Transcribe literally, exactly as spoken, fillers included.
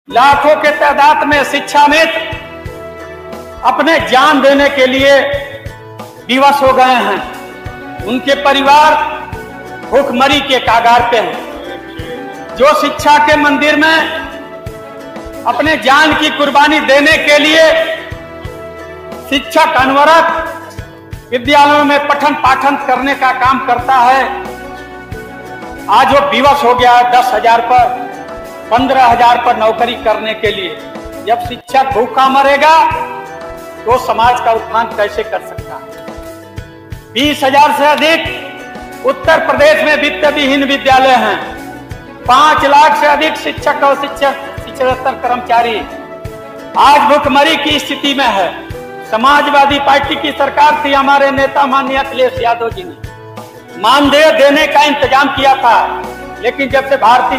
लाखों के तादाद में शिक्षा में अपने जान देने के लिए विवश हो गए हैं। उनके परिवार भूखमरी के कागार पे हैं। जो शिक्षा के मंदिर में अपने जान की कुर्बानी देने के लिए शिक्षक अनवरत विद्यालयों में पठन पाठन करने का काम करता है, आज वो विवश हो गया है दस हजार पर, पंद्रह हजार पर नौकरी करने के लिए। जब शिक्षक भूखा मरेगा तो समाज का उत्थान कैसे कर सकता है। बीस हजार से अधिक उत्तर प्रदेश में वित्त विहीन विद्यालय हैं। पांच लाख से अधिक शिक्षक और शिक्षक शिक्षकेतर कर्मचारी आज भूखमरी की स्थिति में है। समाजवादी पार्टी की सरकार थी, हमारे नेता माननीय अखिलेश यादव जी ने मानदेय देने का इंतजाम किया था, लेकिन जब से भारतीय